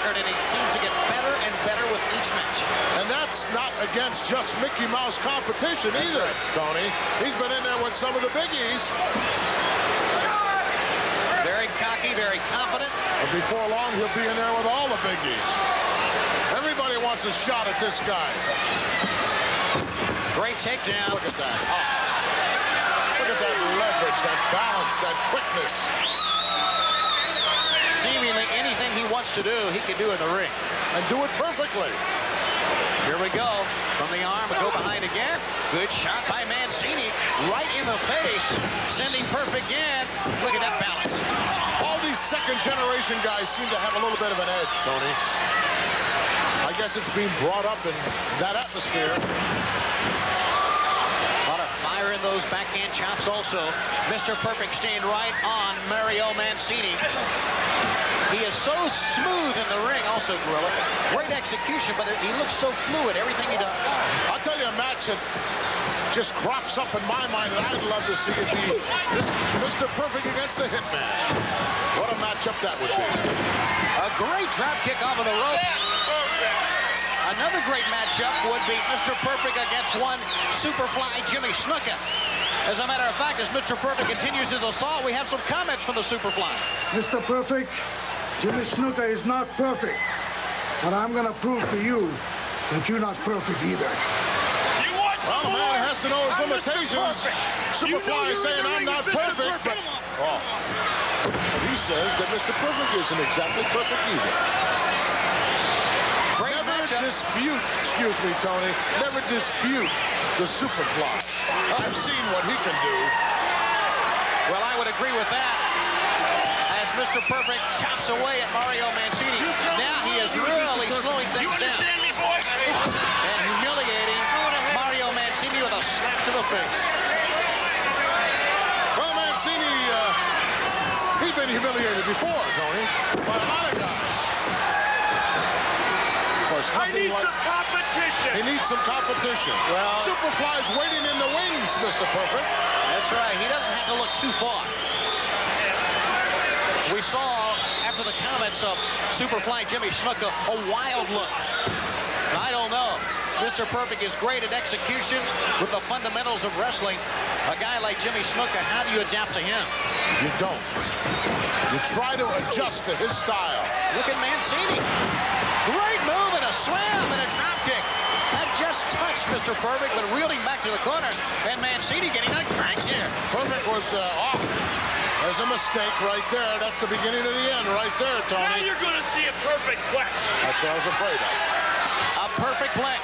record, and he seems to get better and better with each match. And that's not against just Mickey Mouse competition either, Tony. He's been in there with some of the biggies. Very cocky, very confident. But before long, he'll be in there with all the biggies. Everybody wants a shot at this guy. Great takedown. Look at that. Oh. Look at that leverage, that balance, that quickness. Seemingly anything he wants to do, he can do in the ring. And do it perfectly. Here we go. From the arm, go behind again. Good shot by Mancini. Right in the face. Sending Perfect in. Look at that balance. All these second-generation guys seem to have a little bit of an edge, Tony. I guess it's being brought up in that atmosphere. A lot of fire in those backhand chops also. Mr. Perfect staying right on Mario Mancini. He is so smooth in the ring also, Gorilla. Great execution, but he looks so fluid, everything he does. I'll tell you a match that just crops up in my mind that I'd love to see is this Mr. Perfect against the Hitman. What a matchup that would be. A great drop kick off of the rope. Another great matchup would be Mr. Perfect against one Soopafly Jimmy Snuka. As a matter of fact, as Mr. Perfect continues his assault, we have some comments from the Soopafly. Mr. Perfect, Jimmy Snuka is not perfect. But I'm going to prove to you that you're not perfect either. Well, the man has to know his limitations. Soopafly is saying I'm not perfect, but he says that Mr. Perfect isn't exactly perfect either. Never dispute, excuse me, Tony, never dispute the Soopafly. I've seen what he can do. Well, I would agree with that. As Mr. Perfect chops away at Mario Mancini, now he is really slowing things down. And humiliating Mario Mancini with a slap to the face. Well, Mancini, he's been humiliated before, Tony, by a lot of guys. I need some competition. He needs some competition. Well, Soopafly's waiting in the wings, Mr. Perfect. That's right. He doesn't have to look too far. We saw, after the comments of Soopafly Jimmy Snuka, a wild look. I don't know. Mr. Perfect is great at execution with the fundamentals of wrestling. A guy like Jimmy Snuka, how do you adapt to him? You don't. You try to adjust to his style. Look at Mancini. Great move and a slam and a drop kick. That just touched Mr. Perfect, but reeled him back to the corner. And Mancini getting a crash here. Perfect was off. There's a mistake right there. That's the beginning of the end right there, Tony. Now you're going to see a perfect flex. That's what I was afraid of. A perfect flex.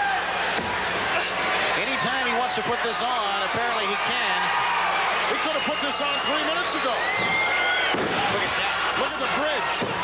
Anytime he wants to put this on, apparently he can. He could have put this on 3 minutes ago. Look at that. Look at the bridge.